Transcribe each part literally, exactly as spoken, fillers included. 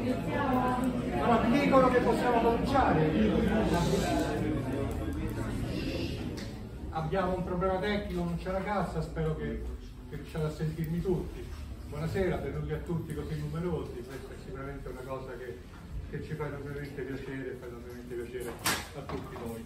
Allora, mi dicono che possiamo cominciare. Abbiamo un problema tecnico, non c'è la cassa, spero che, che riusciate a sentirmi tutti. Buonasera, benvenuti a tutti così numerosi, questa è sicuramente una cosa che, che ci fa enormemente piacere, fa enormemente piacere a tutti noi.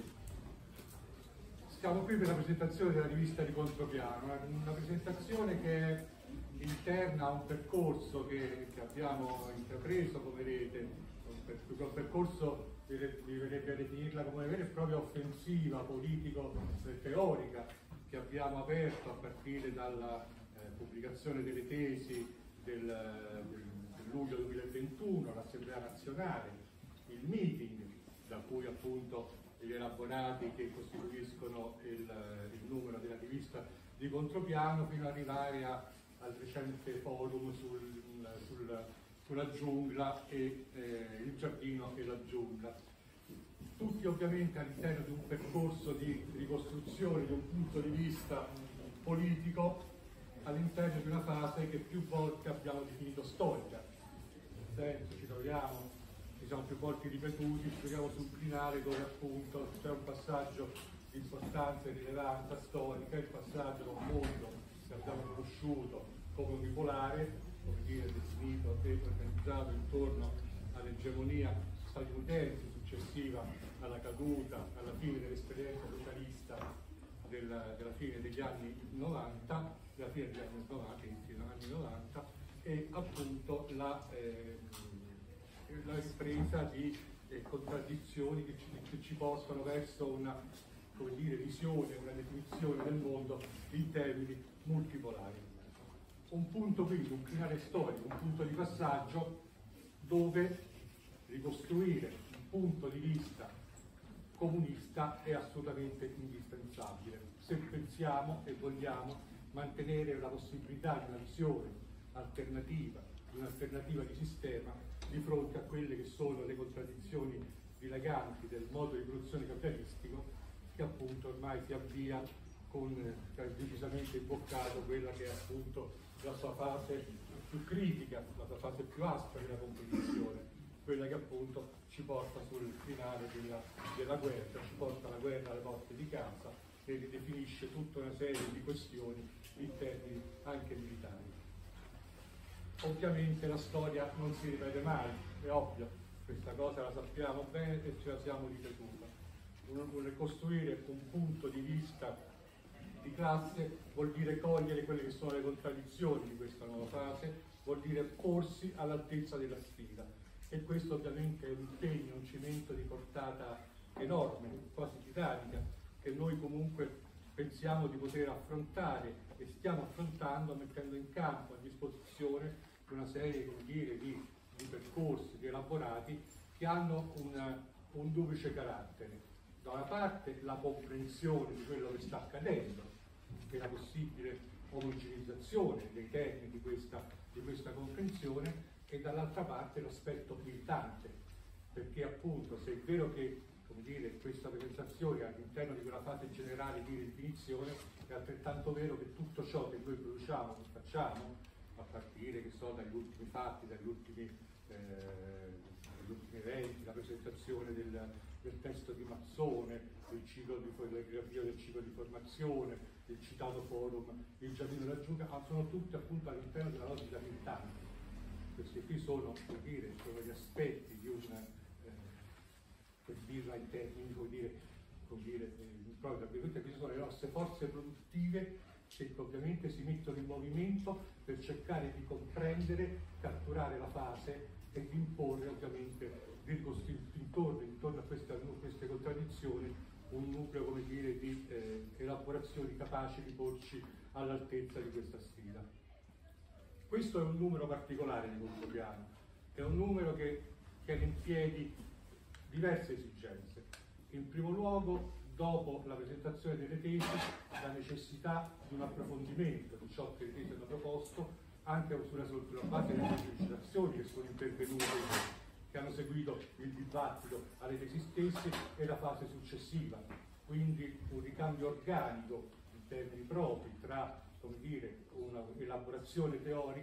Siamo qui per la presentazione della rivista di Contropiano, una presentazione che è interna a un percorso che, che abbiamo intrapreso come rete, un percorso mi verrebbe a definirla come una vera e propria offensiva politico-teorica che abbiamo aperto a partire dalla eh, pubblicazione delle tesi del, del, del luglio duemilaventuno, l'Assemblea Nazionale, il meeting da cui appunto gli elaborati che costituiscono il, il numero della rivista di Contropiano, fino ad arrivare a, al recente forum sul, sul, sulla giungla e eh, il giardino e la giungla. Tutti ovviamente all'interno di un percorso di ricostruzione di un punto di vista politico all'interno di una fase che più volte abbiamo definito storica. Nel senso, ci troviamo, ci siamo più volte ripetuti, ci troviamo sul crinale dove appunto c'è un passaggio di importanza e rilevanza storica, il passaggio da un mondo che abbiamo conosciuto come unipolare, come dire, definito e organizzato intorno all'egemonia statunitense successiva alla caduta, alla fine dell'esperienza socialista della, della fine degli anni novanta, della fine degli anni novanta, anni novanta e appunto la, eh, la ripresa di eh, contraddizioni che ci, che ci portano verso una, come dire, visione, una definizione del mondo in termini multipolari. Un punto quindi, un crinale storico, un punto di passaggio dove ricostruire un punto di vista comunista è assolutamente indispensabile se pensiamo e vogliamo mantenere la possibilità di una visione alternativa, di un'alternativa di sistema di fronte a quelle che sono le contraddizioni dilaganti del modo di produzione capitalistico che appunto ormai si avvia con eh, decisamente imboccato quella che è appunto la sua fase più critica, la sua fase più aspra della competizione, quella che appunto ci porta sul finale della, della guerra, ci porta alla guerra alle porte di casa e ridefinisce tutta una serie di questioni in termini anche militari. Ovviamente la storia non si ripete mai, è ovvio, questa cosa la sappiamo bene e ce la siamo ripetuta. Costruire un punto di vista di classe vuol dire cogliere quelle che sono le contraddizioni di questa nuova fase, vuol dire porsi all'altezza della sfida e questo ovviamente è un impegno, un cimento di portata enorme, quasi titanica, che noi comunque pensiamo di poter affrontare e stiamo affrontando mettendo in campo a disposizione una serie, come dire, di, di percorsi, di elaborati che hanno una, un duplice carattere. Da una parte la comprensione di quello che sta accadendo, che è la possibile omogenizzazione dei termini di questa, di questa comprensione, e dall'altra parte l'aspetto militante, perché appunto se è vero che, come dire, questa presentazione all'interno di quella fase generale di definizione, è altrettanto vero che tutto ciò che noi produciamo, che facciamo, a partire che so, dagli ultimi fatti, dagli ultimi, eh, dagli ultimi eventi, la presentazione del, del testo di Mazzone, il ciclo di l'avvio del ciclo di formazione, il citato forum, il giardino della giungla, ma sono tutti appunto all'interno della logica militante. Questi qui sono, come dire, sono gli aspetti di un, eh, per dirla in termini, come dire, come dire eh, proprio queste sono le nostre forze produttive che ovviamente si mettono in movimento per cercare di comprendere, catturare la fase e di imporre ovviamente intorno, intorno a queste, a queste contraddizioni un nucleo, come dire, di eh, elaborazioni capaci di porci all'altezza di questa sfida. Questo è un numero particolare di Contropiano, è un numero che tiene in piedi diverse esigenze. In primo luogo, dopo la presentazione delle tesi, la necessità di un approfondimento di ciò che le tesi hanno proposto, anche sulla, sulla base delle sollecitazioni che sono intervenute, che hanno seguito il dibattito alle tesi stesse, e la fase successiva. Quindi un ricambio organico in termini propri tra, come dire, una elaborazione teorica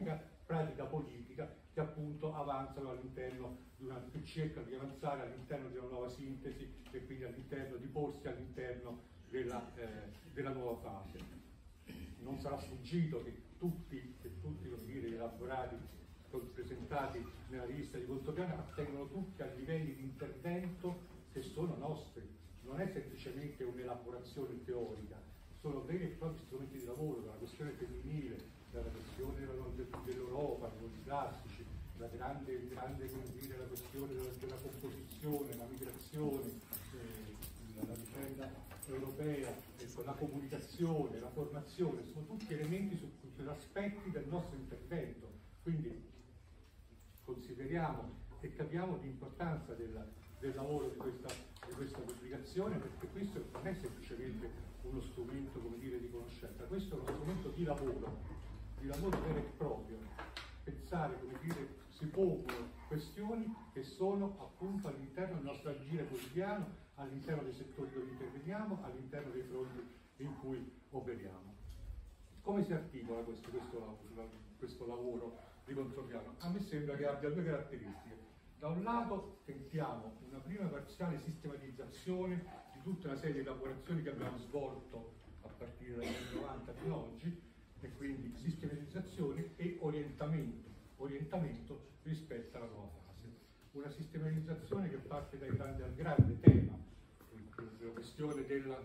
pratica politica che appunto avanzano all'interno di una, che cercano di avanzare all'interno di una nuova sintesi e quindi all'interno di porsi all'interno della, eh, della nuova fase. Non sarà sfuggito che tutti, che tutti come dire, gli elaborati presentati nella rivista di Contropiano attengono tutti a livelli di intervento che sono nostri, non è semplicemente un'elaborazione teorica, sono veri e propri strumenti di lavoro, dalla questione femminile, dalla questione dell'Europa, dei classici, la grande, grande dire, la questione della, della composizione, la migrazione, eh, la, la vicenda europea, ecco, la comunicazione, la formazione, sono tutti elementi su, su aspetti del nostro intervento. Quindi consideriamo e capiamo l'importanza del, del lavoro di questa, di questa pubblicazione, perché questo non è semplicemente uno strumento, come dire, di conoscenza, questo è uno strumento di lavoro, di lavoro vero e proprio. Pensare, come dire, si pongono questioni che sono appunto all'interno del nostro agire quotidiano, all'interno dei settori dove interveniamo, all'interno dei fronti in cui operiamo. Come si articola questo, questo, questo lavoro di Contropiano? A me sembra che abbia due caratteristiche. Da un lato tentiamo una prima parziale sistematizzazione di tutta una serie di elaborazioni che abbiamo svolto a partire dagli anni novanta fino ad oggi, e quindi sistematizzazione e orientamento, orientamento rispetto alla nuova fase. Una sistematizzazione che parte dai grandi, dal grande tema, la questione della...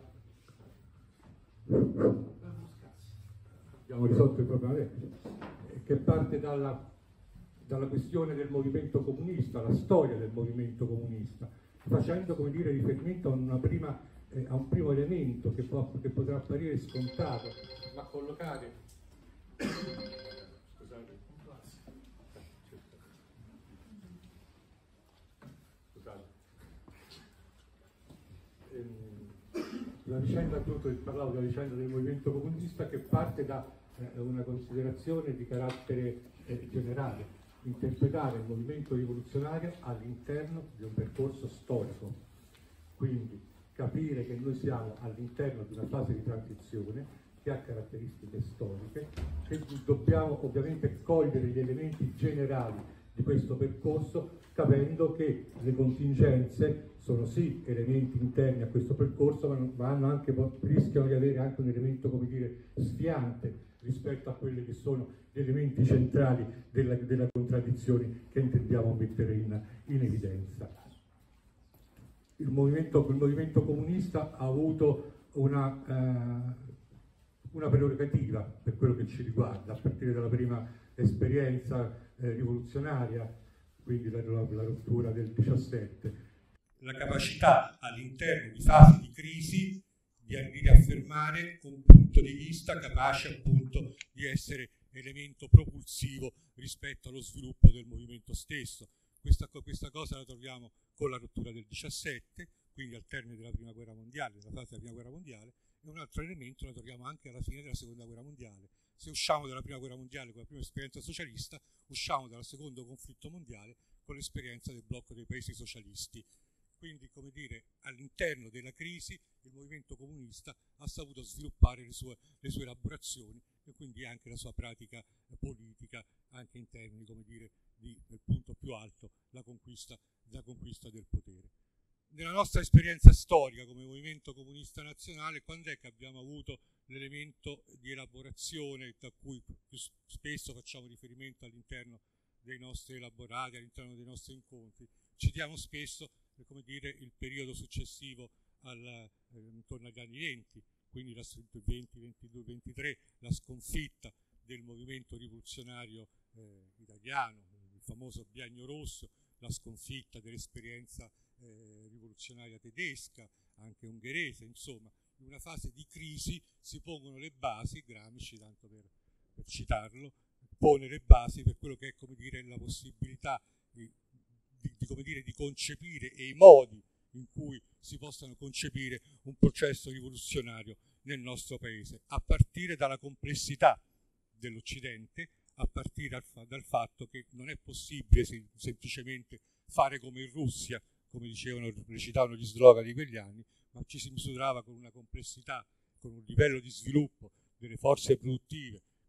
Abbiamo risolto il problema tecnico, che parte dalla, dalla questione del movimento comunista, la storia del movimento comunista, facendo, come dire, riferimento a, una prima, eh, a un primo elemento che, può, che potrà apparire scontato, ma collocare scusate scusate ehm, la vicenda, appunto, parlavo della vicenda del movimento comunista, che parte da eh, una considerazione di carattere eh, generale, interpretare il movimento rivoluzionario all'interno di un percorso storico, quindi capire che noi siamo all'interno di una fase di transizione che ha caratteristiche storiche, che dobbiamo ovviamente cogliere gli elementi generali di questo percorso, capendo che le contingenze sono sì elementi interni a questo percorso, ma, ma hanno anche, rischiano di avere anche un elemento, come dire, sfiante rispetto a quelli che sono gli elementi centrali della, della contraddizione che intendiamo mettere in, in evidenza. Il movimento, il movimento comunista ha avuto una... Eh, una prerogativa per quello che ci riguarda, a partire dalla prima esperienza eh, rivoluzionaria, quindi la, la, la rottura del diciassette. La capacità all'interno di fasi di crisi di, di affermare un punto di vista capace appunto di essere elemento propulsivo rispetto allo sviluppo del movimento stesso. Questa, questa cosa la troviamo con la rottura del diciassette, quindi al termine della prima guerra mondiale, della fase della prima guerra mondiale, e un altro elemento lo troviamo anche alla fine della seconda guerra mondiale. Se usciamo dalla prima guerra mondiale con la prima esperienza socialista, usciamo dal secondo conflitto mondiale con l'esperienza del blocco dei paesi socialisti. Quindi, come dire, all'interno della crisi il movimento comunista ha saputo sviluppare le sue, le sue elaborazioni e quindi anche la sua pratica politica, anche in termini, come dire, di, del punto più alto, la conquista, la conquista del potere. Nella nostra esperienza storica come movimento comunista nazionale, quando è che abbiamo avuto l'elemento di elaborazione da cui più spesso facciamo riferimento all'interno dei nostri elaborati, all'interno dei nostri incontri? Citiamo spesso, come dire, il periodo successivo al, eh, intorno agli anni venti, quindi la venti, ventidue, ventitré, la sconfitta del movimento rivoluzionario eh, italiano, il famoso Biagno Rosso, la sconfitta dell'esperienza Eh, rivoluzionaria tedesca, anche ungherese, insomma, in una fase di crisi si pongono le basi, Gramsci, tanto per, per citarlo, pone le basi per quello che è, come dire, la possibilità di, di, di, come dire, di concepire e i modi in cui si possano concepire un processo rivoluzionario nel nostro paese, a partire dalla complessità dell'Occidente, a partire dal, dal fatto che non è possibile sem- semplicemente fare come in Russia, come dicevano, recitavano gli slogan di quegli anni, ma ci si misurava con una complessità, con un livello di sviluppo delle forze produttive,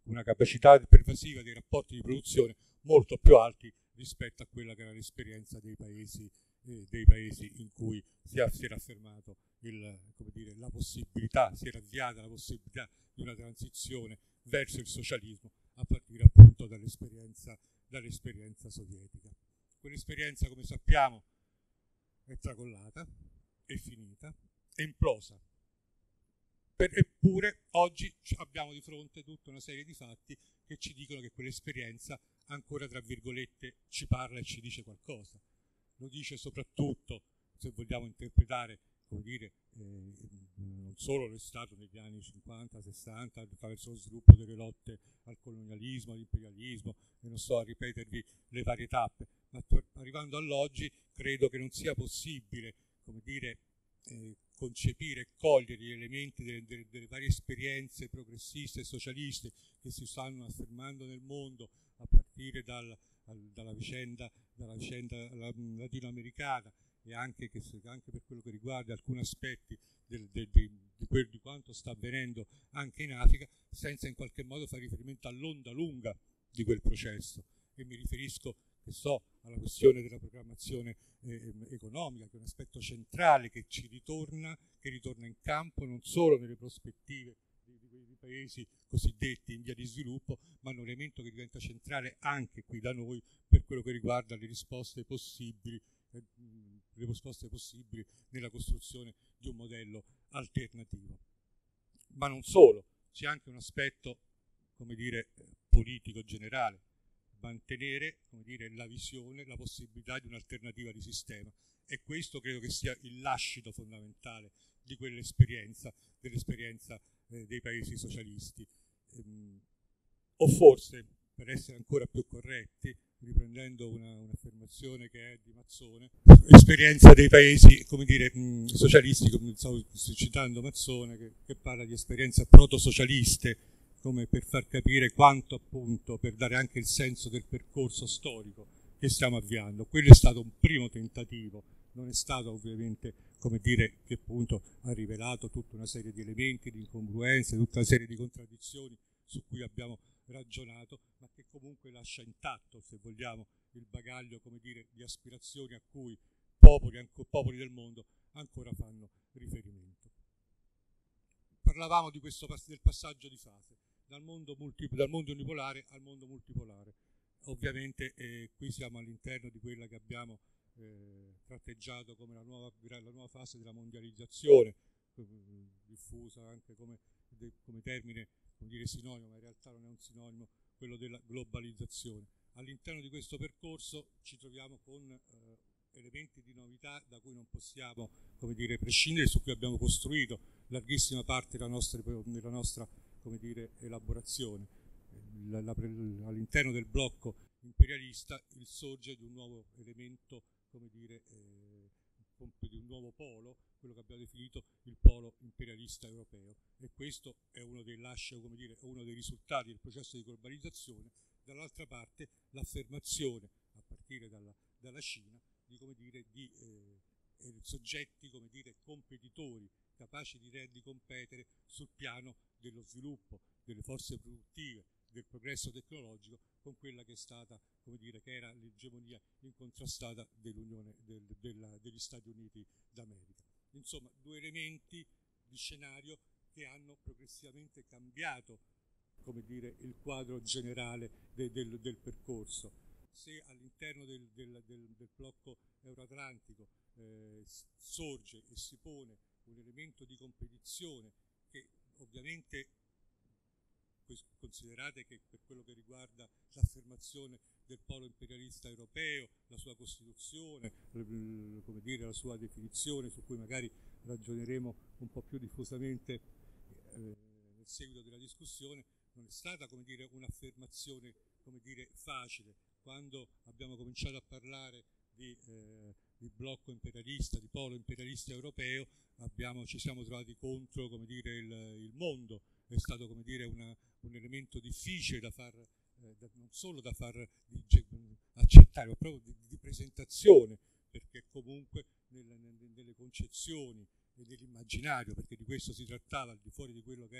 una capacità pervasiva dei rapporti di produzione molto più alti rispetto a quella che era l'esperienza dei paesi, eh, dei paesi in cui si, ha, si era affermato il, come dire, la possibilità, si era avviata la possibilità di una transizione verso il socialismo a partire appunto dall'esperienza, dall'esperienza sovietica. Quell'esperienza, come sappiamo, è tracollata, è finita, è implosa. Per, eppure oggi abbiamo di fronte tutta una serie di fatti che ci dicono che quell'esperienza ancora, tra virgolette, ci parla e ci dice qualcosa. Lo dice soprattutto, se vogliamo interpretare, come dire, eh, non solo lo Stato negli anni cinquanta sessanta attraverso lo sviluppo delle lotte al colonialismo, all'imperialismo, e non sto a ripetervi le varie tappe, ma arrivando all'oggi credo che non sia possibile, come dire, eh, concepire e cogliere gli elementi delle, delle, delle varie esperienze progressiste e socialiste che si stanno affermando nel mondo a partire dal, al, dalla vicenda, dalla vicenda latinoamericana e anche, che, anche per quello che riguarda alcuni aspetti del, del, del, di, quel, di quanto sta avvenendo anche in Africa, senza in qualche modo fare riferimento all'onda lunga di quel processo. E mi riferisco, che so, alla questione della programmazione eh, economica, che è un aspetto centrale che ci ritorna, che ritorna in campo non solo nelle prospettive di, di, di paesi cosiddetti in via di sviluppo, ma un elemento che diventa centrale anche qui da noi per quello che riguarda le risposte possibili, eh, le risposte possibili nella costruzione di un modello alternativo. Ma non solo, c'è anche un aspetto, come dire, politico generale. Mantenere, come dire, la visione, la possibilità di un'alternativa di sistema, e questo credo che sia il lascito fondamentale di quell'esperienza, dell'esperienza eh, dei paesi socialisti. Ehm, o forse, per essere ancora più corretti, riprendendo una, un'affermazione che è di Mazzone, l'esperienza dei paesi, come dire, mh, socialisti, come stavo citando Mazzone, che, che parla di esperienze proto-socialiste, come per far capire quanto, appunto, per dare anche il senso del percorso storico che stiamo avviando. Quello è stato un primo tentativo, non è stato ovviamente, come dire, che appunto ha rivelato tutta una serie di elementi, di incongruenze, tutta una serie di contraddizioni su cui abbiamo ragionato, ma che comunque lascia intatto, se vogliamo, il bagaglio, come dire, di aspirazioni a cui popoli, anche popoli del mondo ancora fanno riferimento. Parlavamo di questo, del passaggio di fase. Dal mondo, multi, dal mondo unipolare al mondo multipolare. Ovviamente eh, qui siamo all'interno di quella che abbiamo eh, tratteggiato come la nuova, la nuova fase della mondializzazione, eh, diffusa anche come, de, come termine, come dire, sinonimo, ma in realtà non è un sinonimo, quello della globalizzazione. All'interno di questo percorso ci troviamo con eh, elementi di novità da cui non possiamo, come dire, prescindere, su cui abbiamo costruito larghissima parte della nostra, della nostra come dire, elaborazione. La, la, all'interno del blocco imperialista il sorge di un nuovo elemento, come dire, eh, di un nuovo polo, quello che abbiamo definito il polo imperialista europeo, e questo è uno dei lasci, come dire, uno dei risultati del processo di globalizzazione. Dall'altra parte l'affermazione, a partire dalla, dalla Cina, di, come dire, di eh, soggetti, come dire, competitori, capaci di, di competere sul piano dello sviluppo, delle forze produttive, del progresso tecnologico, con quella che è stata, come dire, che era l'egemonia incontrastata dell'Unione del, della, degli Stati Uniti d'America. Insomma, due elementi di scenario che hanno progressivamente cambiato, come dire, il quadro generale de, del, del percorso. Se all'interno del, del, del, del blocco euroatlantico eh, sorge e si pone un elemento di competizione che ovviamente, considerate che per quello che riguarda l'affermazione del polo imperialista europeo, la sua costituzione, come dire, la sua definizione, su cui magari ragioneremo un po' più diffusamente eh, nel seguito della discussione, non è stata, come dire, un'affermazione, come dire, facile. Quando abbiamo cominciato a parlare di, eh, di blocco imperialista, di polo imperialista europeo, abbiamo, ci siamo trovati contro, come dire, il, il mondo. È stato, come dire, una, un elemento difficile da far, eh, da, non solo da far di, accettare, ma proprio di, di presentazione, perché comunque nel, nel, nelle concezioni e nell'immaginario, perché di questo si trattava, al di fuori di quello che era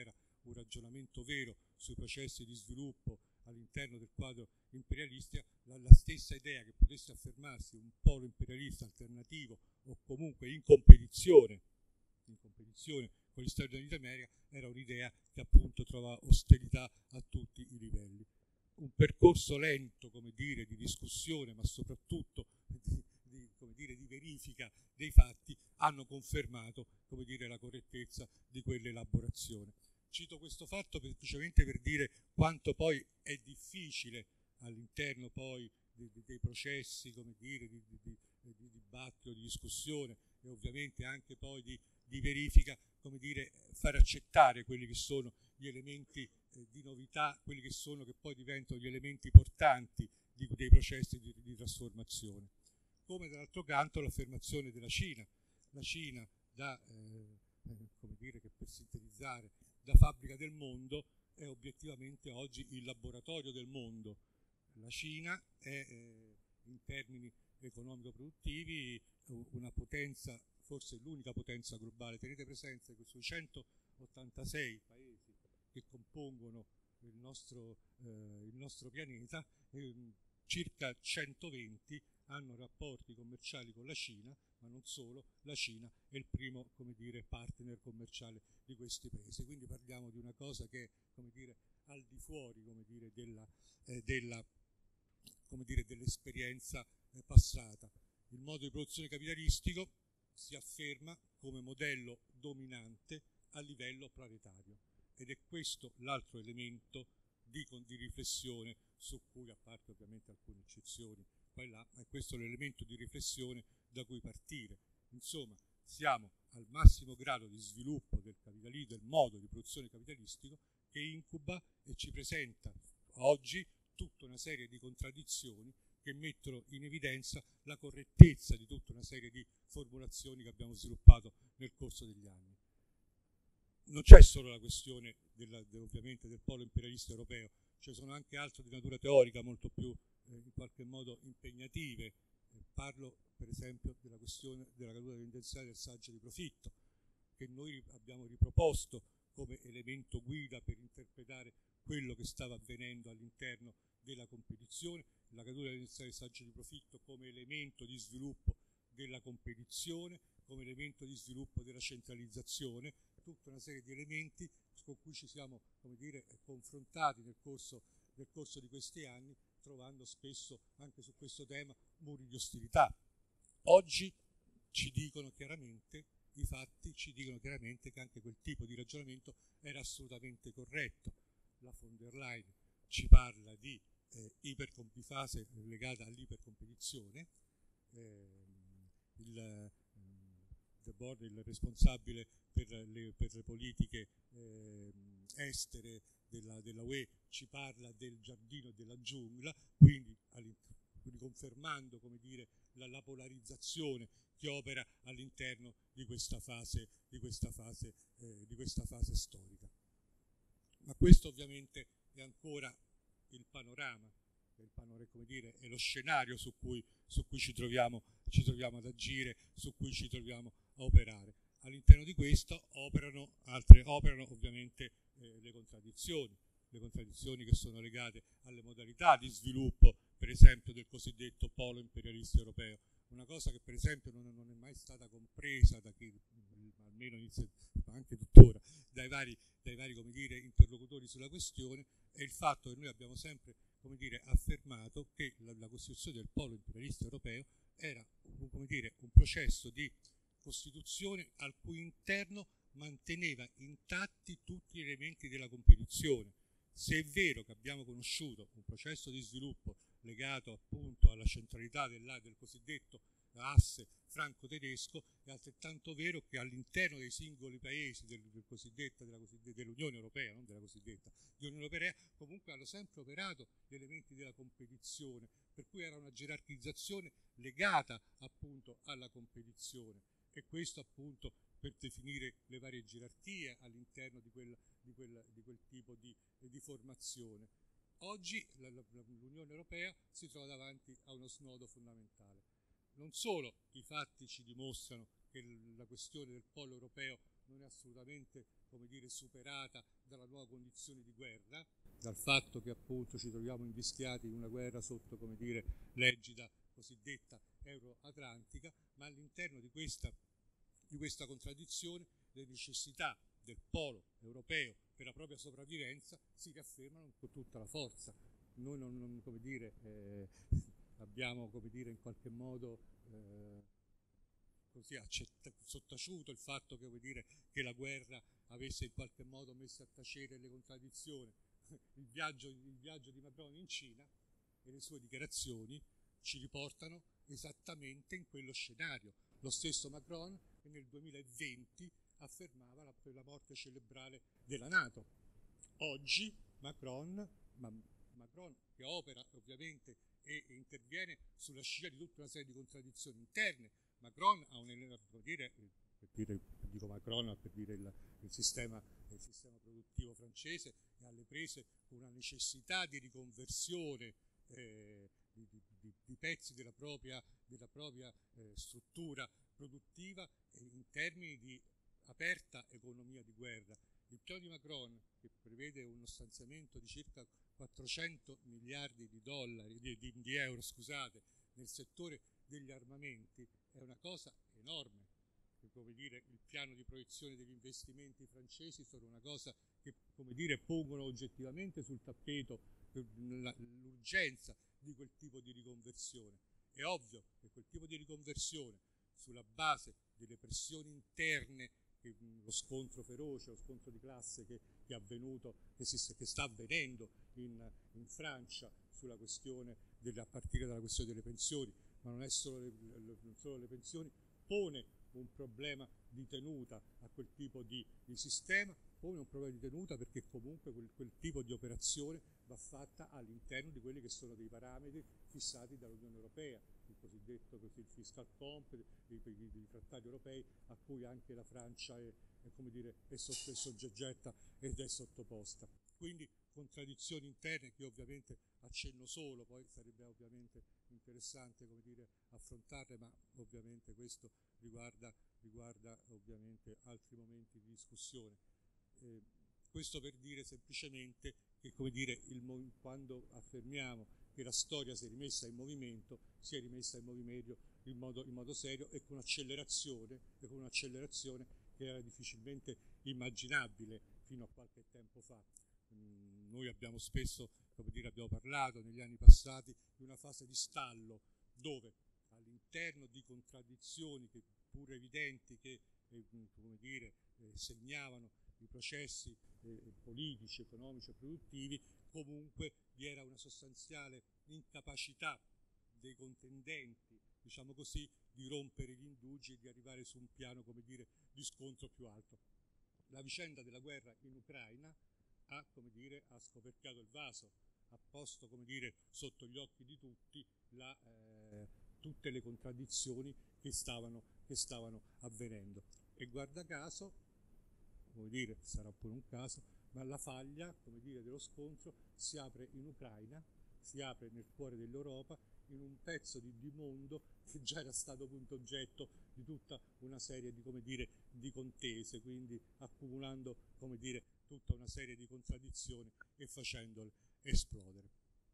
un ragionamento vero sui processi di sviluppo all'interno del quadro imperialista, la, la stessa idea che potesse affermarsi un polo imperialista alternativo o comunque in competizione, in competizione con gli Stati Uniti d'America era un'idea che appunto trova ostilità a tutti i livelli. Un percorso lento, come dire, di discussione, ma soprattutto di, di, come dire, di verifica dei fatti, hanno confermato, come dire, la correttezza di quell'elaborazione. Cito questo fatto semplicemente per dire quanto poi è difficile all'interno poi dei, dei processi, come dire, di, di, di, di dibattito, di discussione e ovviamente anche poi di, di verifica, come dire, far accettare quelli che sono gli elementi eh, di novità, quelli che sono, che poi diventano gli elementi portanti di, dei processi di, di trasformazione. Come dall'altro canto l'affermazione della Cina, la Cina da, eh, come dire, che per sintetizzare, da fabbrica del mondo è obiettivamente oggi il laboratorio del mondo. La Cina è eh, in termini economico-produttivi una potenza, forse l'unica potenza globale. Tenete presente che sui centottantasei paesi che compongono il nostro, eh, il nostro pianeta, eh, circa centoventi hanno rapporti commerciali con la Cina, ma non solo, la Cina è il primo, come dire, partner commerciale di questi paesi. Quindi parliamo di una cosa che è, come dire, al di fuori, come dire, della, eh, della, come dire, dell'esperienza eh, passata. Il modo di produzione capitalistico si afferma come modello dominante a livello planetario ed è questo l'altro elemento di, di riflessione su cui, a parte ovviamente alcune eccezioni qua e là, è questo l'elemento di riflessione da cui partire. Insomma, siamo al massimo grado di sviluppo del capitalismo, del modo di produzione capitalistico che incuba e ci presenta oggi tutta una serie di contraddizioni che mettono in evidenza la correttezza di tutta una serie di formulazioni che abbiamo sviluppato nel corso degli anni. Non c'è solo la questione della, de, ovviamente del polo imperialista europeo, ci sono anche altre di natura teorica molto più eh, in qualche modo impegnative. Eh, parlo per esempio della questione della caduta tendenziale del saggio di profitto, che noi abbiamo riproposto come elemento guida per interpretare quello che stava avvenendo all'interno della competizione, la caduta tendenziale del saggio di profitto come elemento di sviluppo della competizione, come elemento di sviluppo della centralizzazione, tutta una serie di elementi con cui ci siamo, come dire, confrontati nel corso, nel corso di questi anni, trovando spesso anche su questo tema muri di ostilità. Oggi ci dicono chiaramente, i fatti ci dicono chiaramente che anche quel tipo di ragionamento era assolutamente corretto. La von der Leyen ci parla di eh, ipercompifase legata all'ipercompetizione, eh, il De Boer, il responsabile per le, per le politiche eh, estere della, della U E, ci parla del giardino e della giungla, quindi, quindi confermando, come dire, la, la polarizzazione che opera all'interno di questa fase, di questa fase, eh, di questa fase storica. Ma questo ovviamente è ancora il panorama, il panorama, come dire, è lo scenario su cui, su cui ci, troviamo, ci troviamo ad agire, su cui ci troviamo a operare. All'interno di questo operano, altre, operano ovviamente eh, le contraddizioni, le contraddizioni che sono legate alle modalità di sviluppo, per esempio, del cosiddetto polo imperialista europeo. Una cosa che per esempio non, non è mai stata compresa da chi, almeno inizia, ma anche tuttora, dai vari, dai vari come dire, interlocutori sulla questione, è il fatto che noi abbiamo sempre, come dire, affermato che la, la costituzione del polo imperialista europeo era, come dire, un processo di costituzione al cui interno manteneva intatti tutti gli elementi della competizione. Se è vero che abbiamo conosciuto un processo di sviluppo legato appunto alla centralità del, del cosiddetto asse franco-tedesco, è altrettanto vero che all'interno dei singoli paesi del, del cosiddetta, della cosiddetta, dell'Unione Europea, non della cosiddetta, dell'Unione Europea, comunque hanno sempre operato gli elementi della competizione, per cui era una gerarchizzazione legata appunto alla competizione. E questo appunto per definire le varie gerarchie all'interno di quel, di quel, di quel tipo di, di formazione. Oggi la, la, l'Unione Europea si trova davanti a uno snodo fondamentale. Non solo i fatti ci dimostrano che la questione del polo europeo non è assolutamente, come dire, superata dalla nuova condizione di guerra, dal fatto che appunto ci troviamo invischiati in una guerra sotto, come dire, l'egida cosiddetta euroatlantica, ma all'interno di questa, di questa contraddizione le necessità del polo europeo per la propria sopravvivenza si riaffermano con tutta la forza. Noi non, non come dire, eh, abbiamo, come dire, in qualche modo eh, così accetta, sottaciuto il fatto che, come dire, che la guerra avesse in qualche modo messo a tacere le contraddizioni. Il viaggio, il viaggio di Macron in Cina e le sue dichiarazioni ci riportano esattamente in quello scenario. Lo stesso Macron che nel duemilaventi affermava la, la morte cerebrale della NATO. Oggi Macron, ma, Macron che opera ovviamente e, e interviene sulla scia di tutta una serie di contraddizioni interne. Macron ha un per dire, per dire dico Macron per dire il, il, sistema, il sistema produttivo francese è alle prese con una necessità di riconversione eh, di, di, di pezzi della propria, della propria eh, struttura produttiva in termini di aperta economia di guerra. Il piano di Macron, che prevede uno stanziamento di circa quattrocento miliardi di dollari, di, di, di euro, scusate, nel settore degli armamenti, è una cosa enorme. Come dire, il piano di proiezione degli investimenti francesi sono una cosa che, come dire, pongono oggettivamente sul tappeto l'urgenza di quel tipo di riconversione. È ovvio che quel tipo di riconversione, sulla base delle pressioni interne, che, lo scontro feroce, lo scontro di classe che, che è avvenuto, che, si, che sta avvenendo in, in Francia sulla questione delle, a partire dalla questione delle pensioni, ma non è solo le, le, non solo le pensioni, pone un problema di tenuta a quel tipo di, di sistema, pone un problema di tenuta perché comunque quel, quel tipo di operazione va fatta all'interno di quelli che sono dei parametri fissati dall'Unione Europea, il cosiddetto così, il fiscal compact, i, i, i trattati europei a cui anche la Francia è, è, come dire, è, sotto, è soggetta ed è sottoposta. Quindi contraddizioni interne che ovviamente accenno solo, poi sarebbe ovviamente interessante, come dire, affrontarle, ma ovviamente questo riguarda, riguarda ovviamente altri momenti di discussione. Eh, questo per dire semplicemente che, come dire, il, quando affermiamo che la storia si è rimessa in movimento, si è rimessa in movimento in modo, in modo serio e con un'accelerazione, e con un'accelerazione che era difficilmente immaginabile fino a qualche tempo fa. Mm, noi abbiamo spesso, come dire, abbiamo parlato negli anni passati di una fase di stallo dove all'interno di contraddizioni che pur evidenti che eh, come dire, eh, segnavano i processi eh, politici, economici e produttivi, comunque vi era una sostanziale incapacità dei contendenti, diciamo così, di rompere gli indugi e di arrivare su un piano, come dire, di scontro più alto. La vicenda della guerra in Ucraina ha, come dire, ha scoperchiato il vaso, ha posto, come dire, sotto gli occhi di tutti la, eh, tutte le contraddizioni che stavano, che stavano avvenendo. E guarda caso, come dire, sarà pure un caso, ma la faglia, come dire, dello scontro si apre in Ucraina, si apre nel cuore dell'Europa, in un pezzo di, di mondo che già era stato appunto oggetto di tutta una serie di, come dire, di contese, quindi accumulando, come dire, tutta una serie di contraddizioni e facendole esplodere.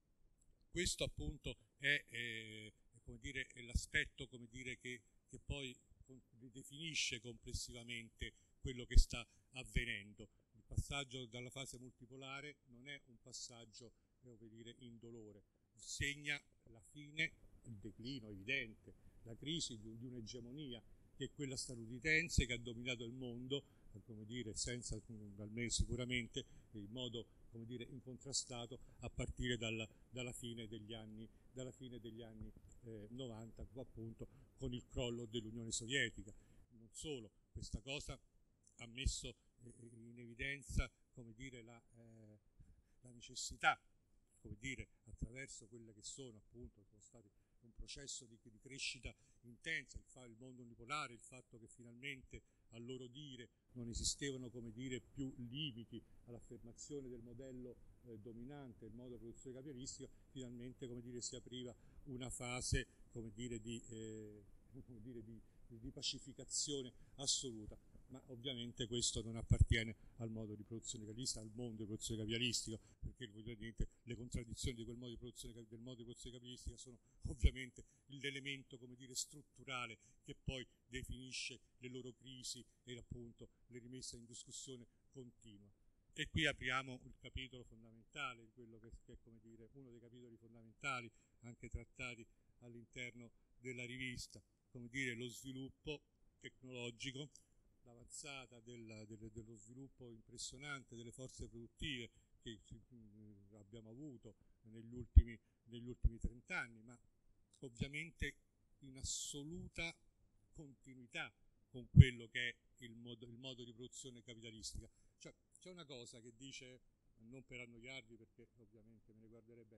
Questo appunto è, è, come dire, è l'aspetto, come dire, che, che poi definisce complessivamente quello che sta avvenendo. Il passaggio dalla fase multipolare non è un passaggio, come dire, indolore, segna la fine, il declino evidente, la crisi di, di un'egemonia che è quella statunitense che ha dominato il mondo, come dire, senza, almeno sicuramente, in modo, come dire, incontrastato a partire dalla, dalla fine degli anni, dalla fine degli anni eh, novanta, appunto con il crollo dell'Unione Sovietica. Non solo, questa cosa ha messo eh, in evidenza, come dire, la, eh, la necessità, come dire, attraverso quelle che sono appunto sono stati un processo di, di crescita intensa, il, fa, il mondo unipolare, il fatto che finalmente a loro dire non esistevano, come dire, più limiti all'affermazione del modello eh, dominante, il modo di produzione capitalistica, finalmente, come dire, si apriva una fase, come dire, di, eh, come dire, di, di pacificazione assoluta. ma ovviamente questo non appartiene al modo di produzione capitalista, al mondo di produzione capitalistica, perché ovviamente le contraddizioni di quel modo di produzione, del modo di produzione capitalistica sono ovviamente l'elemento, come dire, strutturale che poi definisce le loro crisi e appunto le rimesse in discussione continua. E qui apriamo il capitolo fondamentale di quello che, che è, come dire, uno dei capitoli fondamentali anche trattati all'interno della rivista, come dire, lo sviluppo tecnologico, l'avanzata del, del, dello sviluppo impressionante delle forze produttive che mh, abbiamo avuto negli ultimi, negli ultimi trent'anni, ma ovviamente in assoluta continuità con quello che è il modo, il modo di produzione capitalistica. Cioè, c'è una cosa che dice, non per annoiarvi perché ovviamente me ne guarderebbe,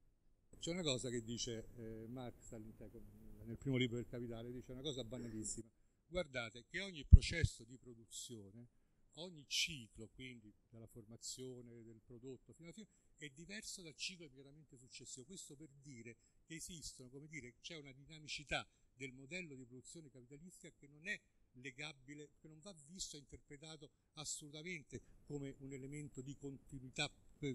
c'è una cosa che dice eh, Marx nel primo libro del Capitale, dice una cosa banalissima: guardate che ogni processo di produzione, ogni ciclo, quindi dalla formazione del prodotto fino alla fine, è diverso dal ciclo immediatamente successivo. Questo per dire che esistono, come dire, c'è una dinamicità del modello di produzione capitalistica che non è legabile, che non va visto e interpretato assolutamente come un elemento di continuità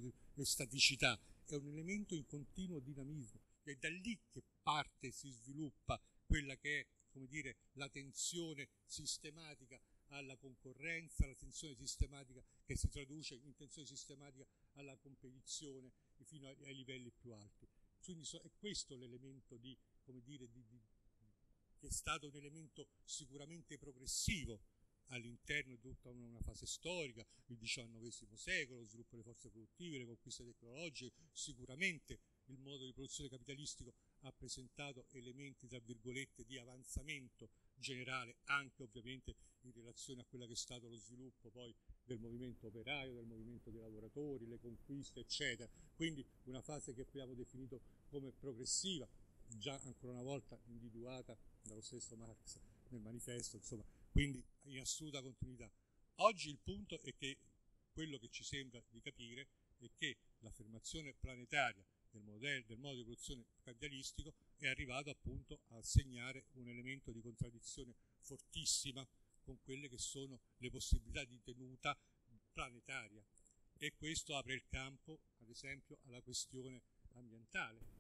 e staticità, è un elemento in continuo dinamismo. È da lì che parte e si sviluppa quella che è, come dire, la tensione sistematica alla concorrenza, la tensione sistematica che si traduce in tensione sistematica alla competizione fino ai, ai livelli più alti. Quindi so, è questo l'elemento di, come dire, di, di, che è stato un elemento sicuramente progressivo all'interno di tutta una fase storica, il diciannovesimo secolo, lo sviluppo delle forze produttive, le conquiste tecnologiche. Sicuramente il modo di produzione capitalistico ha presentato elementi, tra virgolette, di avanzamento generale, anche ovviamente in relazione a quello che è stato lo sviluppo poi del movimento operaio, del movimento dei lavoratori, le conquiste, eccetera. Quindi una fase che abbiamo definito come progressiva, già ancora una volta individuata dallo stesso Marx nel manifesto, insomma, quindi in assoluta continuità. Oggi il punto è che quello che ci sembra di capire è che l'affermazione planetaria del, modello, del modo di produzione capitalistico è arrivato appunto a segnare un elemento di contraddizione fortissima con quelle che sono le possibilità di tenuta planetaria, e questo apre il campo ad esempio alla questione ambientale,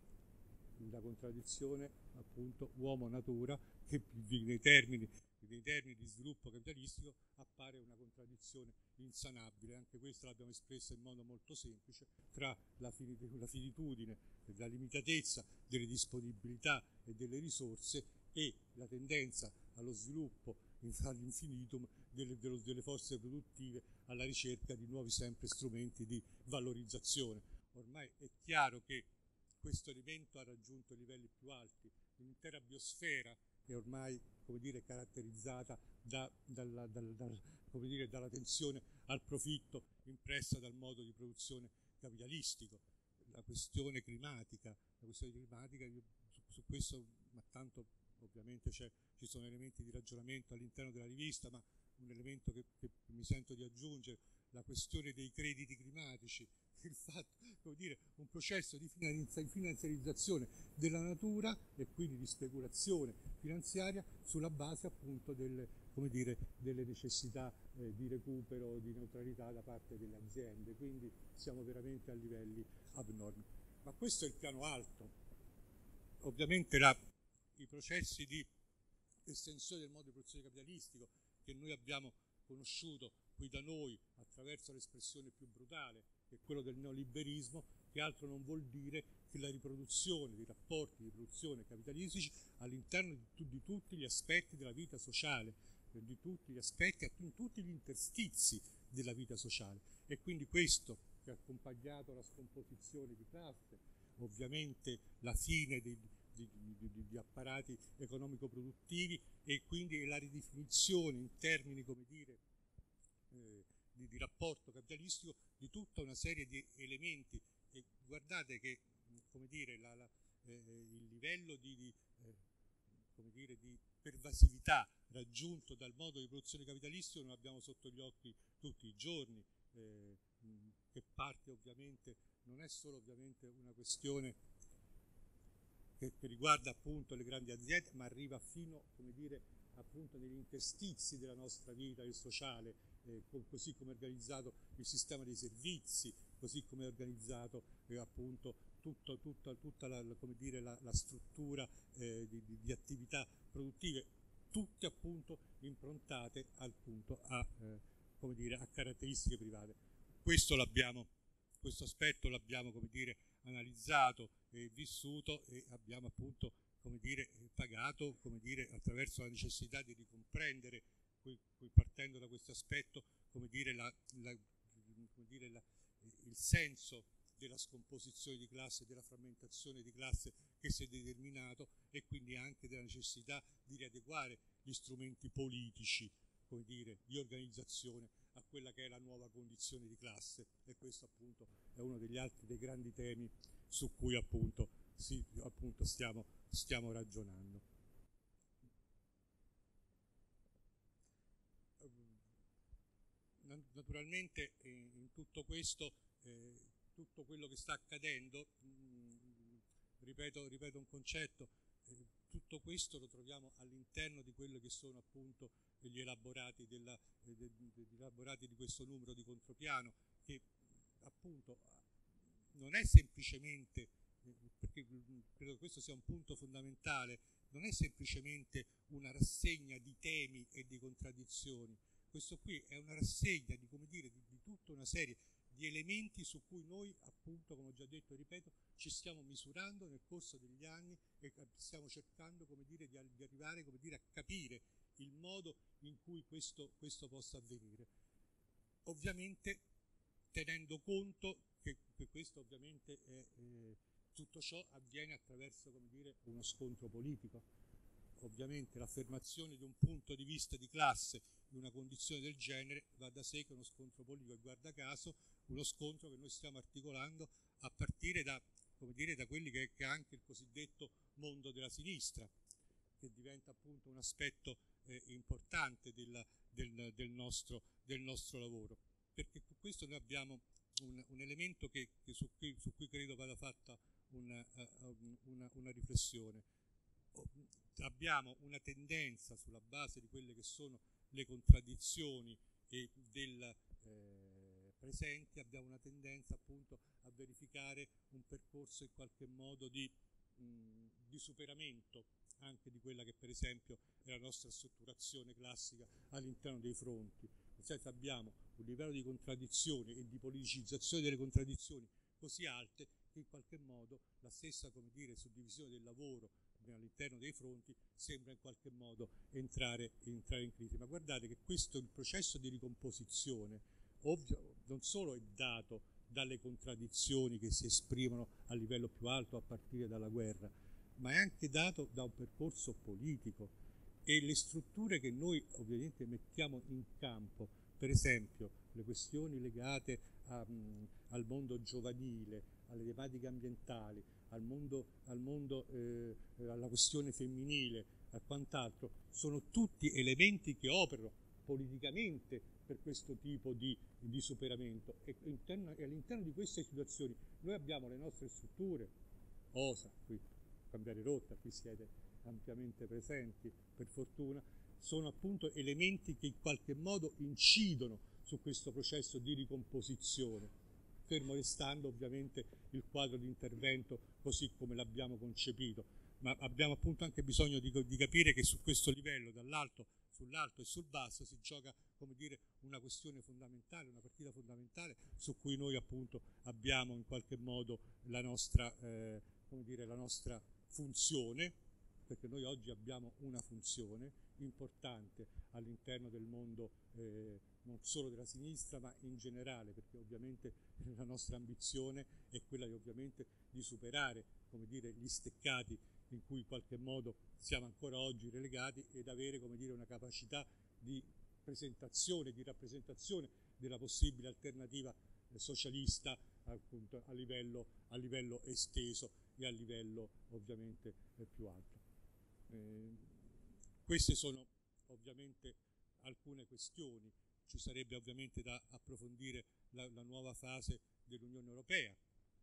la contraddizione appunto uomo-natura, che nei termini, nei termini di sviluppo capitalistico appare una contraddizione insanabile. Anche questa l'abbiamo espressa in modo molto semplice, tra la, finit- la finitudine, la limitatezza delle disponibilità e delle risorse e la tendenza allo sviluppo all'infinitum delle, delle forze produttive, alla ricerca di nuovi sempre strumenti di valorizzazione. Ormai è chiaro che questo elemento ha raggiunto livelli più alti, l'intera biosfera è ormai, come dire, caratterizzata da, dalla, dal, dal, come dire, dalla tensione al profitto impressa dal modo di produzione capitalistico. La questione climatica, la questione climatica io, su, su questo, ma tanto ovviamente c'è, ci sono elementi di ragionamento all'interno della rivista, ma un elemento che, che mi sento di aggiungere, la questione dei crediti climatici, il fatto, come dire, un processo di finanziarizzazione della natura e quindi di speculazione finanziaria sulla base appunto delle, come dire, delle necessità eh, di recupero, di neutralità da parte delle aziende. Quindi siamo veramente a livelli abnormi. Ma questo è il piano alto. Ovviamente la, i processi di estensione del modo di produzione capitalistico che noi abbiamo conosciuto qui da noi attraverso l'espressione più brutale, che è quello del neoliberismo, che altro non vuol dire che la riproduzione di rapporti di produzione capitalistici all'interno di, di tutti gli aspetti della vita sociale, di tutti gli aspetti, in tutti gli interstizi della vita sociale. E quindi questo, che ha accompagnato la scomposizione di classe, ovviamente la fine dei, di, di, di, di apparati economico-produttivi e quindi la ridefinizione in termini, come dire, eh, di, di rapporto capitalistico di tutta una serie di elementi. E guardate che, come dire, la, la, eh, il livello di, di, eh, come dire, di pervasività raggiunto dal modo di produzione capitalistico non abbiamo sotto gli occhi tutti i giorni, eh, che parte ovviamente, non è solo ovviamente una questione che, che riguarda appunto le grandi aziende, ma arriva fino, come dire, appunto negli interstizi della nostra vita, del sociale, eh, co così come è organizzato il sistema dei servizi, così come è organizzato eh, appunto tutto, tutta, tutta la, la, come dire, la, la struttura eh, di, di, di attività produttive, tutte appunto improntate al punto a, eh, come dire, a caratteristiche private. Questo l'abbiamo, questo aspetto l'abbiamo, come dire, analizzato e vissuto, e abbiamo appunto, come dire, pagato, come dire, attraverso la necessità di ricomprendere, partendo da questo aspetto, come dire, la, la, come dire la, il senso della scomposizione di classe, della frammentazione di classe che si è determinato, e quindi anche della necessità di riadeguare gli strumenti politici, come dire, di organizzazione a quella che è la nuova condizione di classe. E questo appunto è uno degli altri dei grandi temi su cui appunto, sì, appunto stiamo, stiamo ragionando. Naturalmente in tutto questo, eh, tutto quello che sta accadendo, mh, ripeto, ripeto un concetto, eh, tutto questo lo troviamo all'interno di quello che sono appunto gli elaborati, della, eh, de, de, de, elaborati di questo numero di contropiano, che appunto non è semplicemente, eh, perché credo che questo sia un punto fondamentale, non è semplicemente una rassegna di temi e di contraddizioni. Questo qui è una rassegna di, come dire, di, di tutta una serie di elementi su cui noi, appunto, come ho già detto e ripeto, ci stiamo misurando nel corso degli anni e stiamo cercando, come dire, di, di arrivare, come dire, a capire il modo in cui questo, questo possa avvenire. Ovviamente tenendo conto che, che questo ovviamente è, eh, tutto ciò avviene attraverso, come dire, uno scontro politico. Ovviamente l'affermazione di un punto di vista di classe in una condizione del genere va da sé che uno scontro politico, e guarda caso uno scontro che noi stiamo articolando a partire da, come dire, da quelli che, che è anche il cosiddetto mondo della sinistra, che diventa appunto un aspetto eh, importante del, del, del, nostro, del nostro lavoro, perché con questo noi abbiamo un, un elemento che, che su, cui, su cui credo vada fatta una, una, una riflessione. Abbiamo una tendenza, sulla base di quelle che sono le contraddizioni e del eh, presente, abbiamo una tendenza appunto a verificare un percorso in qualche modo di, mh, di superamento anche di quella che per esempio è la nostra strutturazione classica all'interno dei fronti. Nel senso, abbiamo un livello di contraddizioni e di politicizzazione delle contraddizioni così alte che in qualche modo la stessa, come dire, suddivisione del lavoro all'interno dei fronti sembra in qualche modo entrare, entrare in crisi. Ma guardate che questo, il processo di ricomposizione, ovvio, non solo è dato dalle contraddizioni che si esprimono a livello più alto a partire dalla guerra, ma è anche dato da un percorso politico, e le strutture che noi ovviamente mettiamo in campo, per esempio le questioni legate a, um, al mondo giovanile, alle tematiche ambientali, al mondo, al mondo eh, alla questione femminile, a quant'altro, sono tutti elementi che operano politicamente per questo tipo di, di superamento, e, interno, e all'interno di queste situazioni noi abbiamo le nostre strutture, O S A, qui cambiare rotta, qui siete ampiamente presenti per fortuna, sono appunto elementi che in qualche modo incidono su questo processo di ricomposizione, fermo restando ovviamente il quadro di intervento così come l'abbiamo concepito, ma abbiamo appunto anche bisogno di, di capire che su questo livello, dall'alto, sull'alto e sul basso, si gioca, come dire, una questione fondamentale, una partita fondamentale su cui noi appunto abbiamo in qualche modo la nostra, eh, come dire, la nostra funzione, perché noi oggi abbiamo una funzione importante all'interno del mondo eh, non solo della sinistra ma in generale, perché ovviamente la nostra ambizione è quella di, ovviamente, di superare, come dire, gli steccati in cui in qualche modo siamo ancora oggi relegati, ed avere, come dire, una capacità di presentazione, di rappresentazione della possibile alternativa eh, socialista appunto a livello, a livello esteso e a livello ovviamente eh, più alto. Eh, queste sono ovviamente alcune questioni. Ci sarebbe ovviamente da approfondire la, la nuova fase dell'Unione Europea,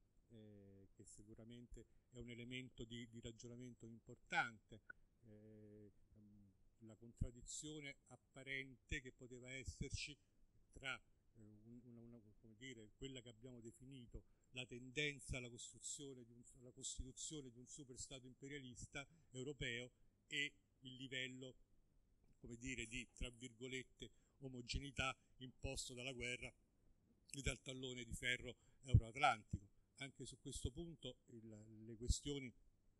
eh, che sicuramente è un elemento di, di ragionamento importante, eh, la, contraddizione apparente che poteva esserci tra eh, una, una, come dire, quella che abbiamo definito la tendenza alla costruzione di un, alla costituzione di un superstato imperialista europeo e il livello, come dire, di, tra virgolette, omogeneità imposto dalla guerra e dal tallone di ferro euroatlantico. Anche su questo punto il, le questioni,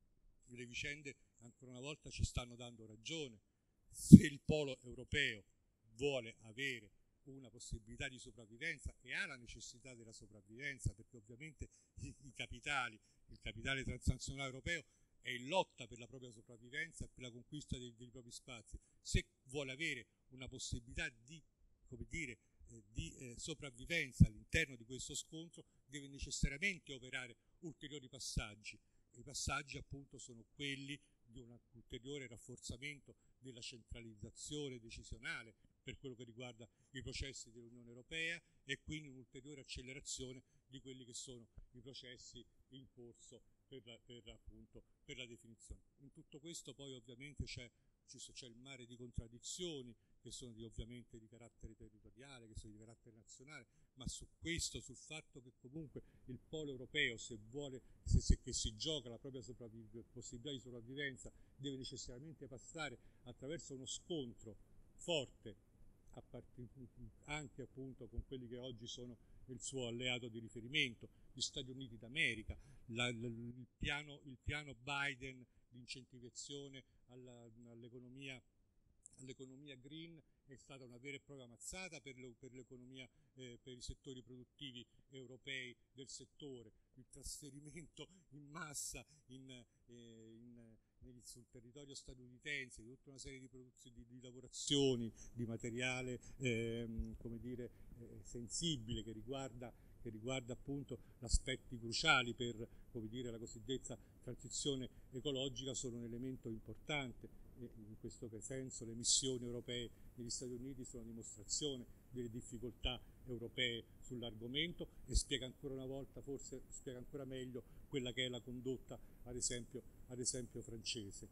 le vicende ancora una volta ci stanno dando ragione. Se il polo europeo vuole avere una possibilità di sopravvivenza e ha la necessità della sopravvivenza, perché ovviamente i, i capitali, il capitale transnazionale europeo è in lotta per la propria sopravvivenza e per la conquista dei, dei propri spazi, se vuole avere una possibilità di, come dire, eh, di eh, sopravvivenza all'interno di questo scontro, deve necessariamente operare ulteriori passaggi. I passaggi appunto sono quelli di un ulteriore rafforzamento della centralizzazione decisionale per quello che riguarda i processi dell'Unione Europea e quindi un'ulteriore accelerazione di quelli che sono i processi in corso per la, per, appunto, per la definizione. In tutto questo poi ovviamente c'è, c'è il mare di contraddizioni che sono di, ovviamente di carattere territoriale, che sono di carattere nazionale, ma su questo, sul fatto che comunque il polo europeo, se vuole, se, se che si gioca la propria possibilità di sopravvivenza, deve necessariamente passare attraverso uno scontro forte a part- anche appunto con quelli che oggi sono il suo alleato di riferimento, gli Stati Uniti d'America, la, la, il, piano, il piano Biden di incentivazione alla, all'economia, all'economia green è stata una vera e propria mazzata per, le, per l'economia, eh, per i settori produttivi europei del settore, il trasferimento in massa in, eh, in, nel, sul territorio statunitense di tutta una serie di, di, di lavorazioni, di materiale eh, come dire, eh, sensibile che riguarda, che riguarda appunto aspetti cruciali per, come dire, la cosiddetta transizione ecologica, sono un elemento importante. E in questo senso le missioni europee negli Stati Uniti sono una dimostrazione delle difficoltà europee sull'argomento e spiega ancora una volta, forse spiega ancora meglio quella che è la condotta ad esempio, ad esempio francese.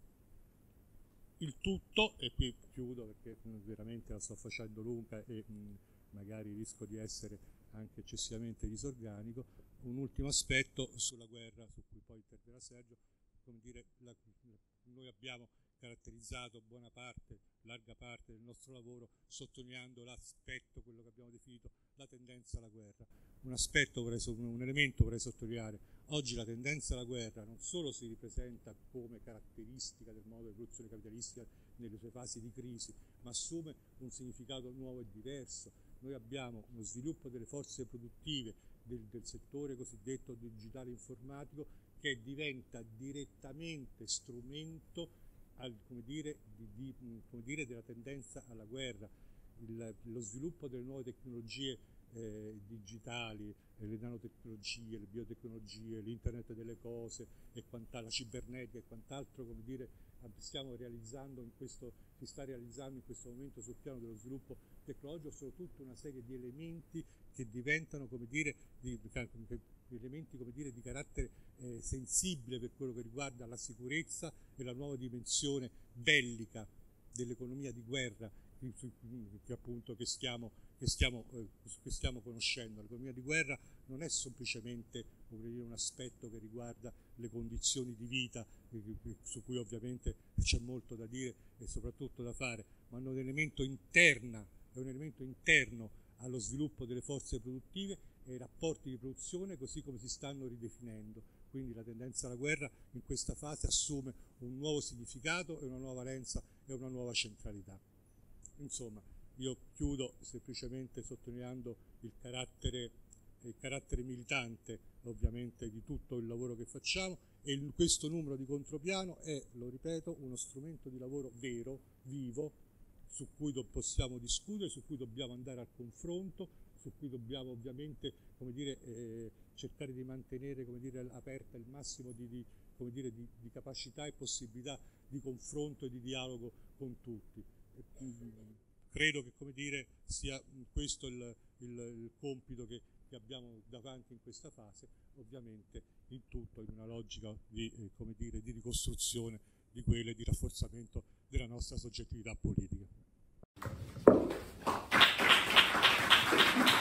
Il tutto, e qui chiudo perché veramente la sto facendo lunga e mh, magari rischio di essere anche eccessivamente disorganico, un ultimo aspetto sulla guerra su cui poi interverrà Sergio, come dire, la, noi abbiamo caratterizzato buona parte, larga parte del nostro lavoro sottolineando l'aspetto, quello che abbiamo definito la tendenza alla guerra. Un aspetto, vorrei, un elemento vorrei sottolineare: oggi la tendenza alla guerra non solo si ripresenta come caratteristica del modo di produzione capitalistica nelle sue fasi di crisi, ma assume un significato nuovo e diverso. Noi abbiamo uno sviluppo delle forze produttive del, del settore cosiddetto digitale informatico che diventa direttamente strumento al, come dire, di, di, come dire, della tendenza alla guerra. Il, lo sviluppo delle nuove tecnologie eh, digitali, eh, le nanotecnologie, le biotecnologie, l'internet delle cose e quant'altro, la cibernetica e quant'altro, come dire, stiamo realizzando in questo, si sta realizzando in questo momento sul piano dello sviluppo tecnologico, sono tutta una serie di elementi che diventano, come dire, di, elementi come dire, di carattere eh, sensibile per quello che riguarda la sicurezza e la nuova dimensione bellica dell'economia di guerra che, che appunto che stiamo, che, stiamo, eh, che stiamo conoscendo. L'economia di guerra non è semplicemente dire, un aspetto che riguarda le condizioni di vita, eh, su cui ovviamente c'è molto da dire e soprattutto da fare, ma è un elemento interna, è un elemento interno allo sviluppo delle forze produttive e ai rapporti di produzione così come si stanno ridefinendo. Quindi la tendenza alla guerra in questa fase assume un nuovo significato e una nuova valenza e una nuova centralità. Insomma, io chiudo semplicemente sottolineando il carattere, il carattere militante ovviamente di tutto il lavoro che facciamo e il, questo numero di contropiano è, lo ripeto, uno strumento di lavoro vero, vivo, su cui possiamo discutere, su cui dobbiamo andare al confronto, su cui dobbiamo ovviamente, come dire, eh, cercare di mantenere, come dire, aperta il massimo di, di, come dire, di, di capacità e possibilità di confronto e di dialogo con tutti. E, mh, credo che, come dire, sia questo il, il, il compito che, che abbiamo davanti in questa fase, ovviamente in tutto in una logica di, eh, come dire, di ricostruzione di quelle di rafforzamento della nostra soggettività politica.